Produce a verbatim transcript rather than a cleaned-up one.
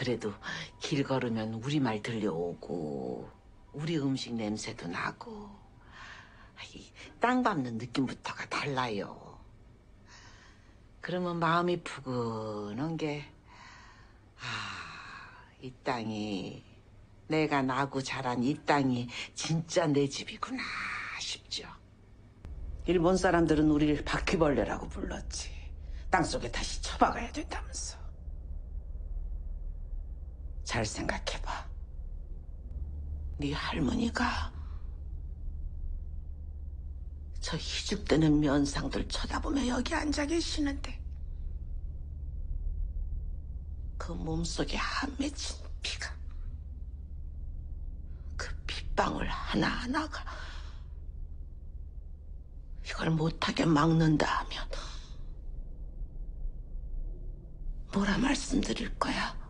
그래도 길 걸으면 우리말 들려오고 우리 음식 냄새도 나고 이 땅 밟는 느낌부터가 달라요. 그러면 마음이 푸근한 게 아, 이 땅이 내가 나고 자란 이 땅이 진짜 내 집이구나 싶죠. 일본 사람들은 우리를 바퀴벌레라고 불렀지. 땅속에 다시 처박아야 된다면서. 잘 생각해봐. 네 할머니가 저 희죽대는 면상들 쳐다보며 여기 앉아 계시는데 그 몸속에 한 맺힌 피가 그 핏방울 하나하나가 이걸 못하게 막는다 하면 뭐라 말씀드릴 거야?